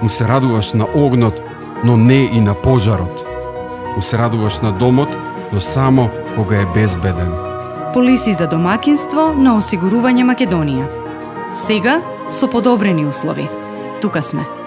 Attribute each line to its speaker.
Speaker 1: Му се радуваш на огнот, но не и на пожарот. Му се радуваш на домот, но само кога е безбеден.
Speaker 2: Полиси за домакинство на осигурување Македонија. Сега со подобрени услови. Тука сме.